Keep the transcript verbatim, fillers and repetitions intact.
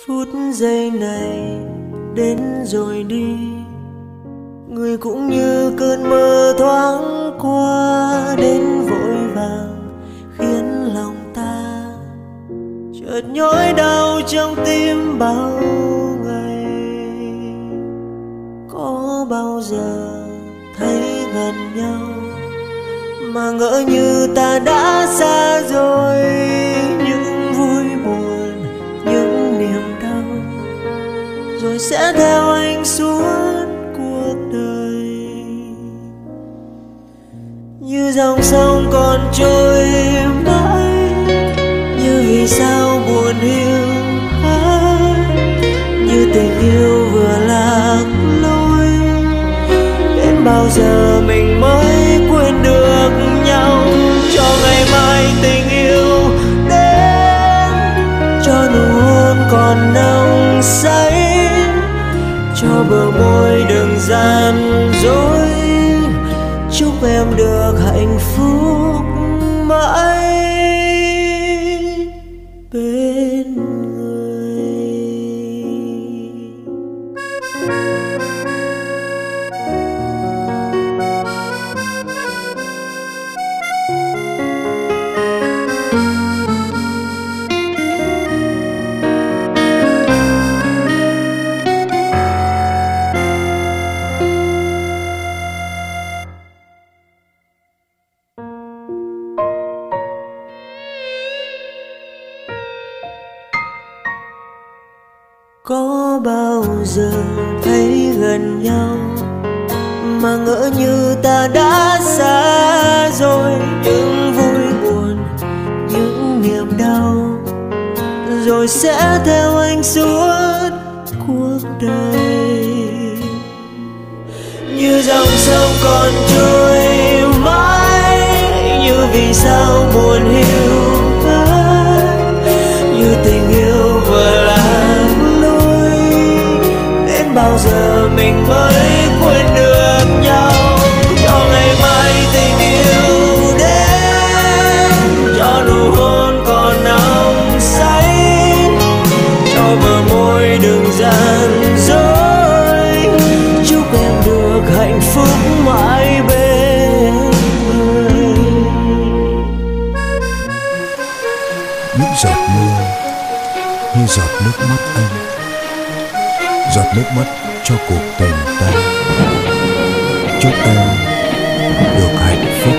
Phút giây này đến rồi đi, người cũng như cơn mơ thoáng qua, đến vội vàng khiến lòng ta chợt nhói đau trong tim bao ngày. Có bao giờ thấy gần nhau mà ngỡ như ta đã xa rồi, những vui buồn, những niềm đau rồi sẽ theo anh suốt cuộc đời. Như dòng sông còn trôi mãi, như vì sao buồn hiu hắt, như tình yêu vừa lạc lối. Đến bao giờ mình mới quên được nhau, cho ngày mai tình yêu đến, cho nụ hôn còn nồng say, cho bờ môi đừng gian dối. Chúc em được hạnh phúc mãi bên người. Có bao giờ thấy gần nhau mà ngỡ như ta đã xa rồi, những vui buồn, những niềm đau rồi sẽ theo anh suốt cuộc đời. Như dòng sông còn trôi mãi, như vì sao buồn hiu hắt, như tình yêu vừa lạc lối. Đến bao giờ mình mới quên được nhau, cho ngày mai tình yêu đến, cho nụ hôn còn nồng say, cho bờ môi đừng gian dối. Chúc em được hạnh phúc mãi bên người. Những giọt mưa như giọt nước mắt anh, giọt nước mắt cho cuộc tình ta. Chúc em được hạnh phúc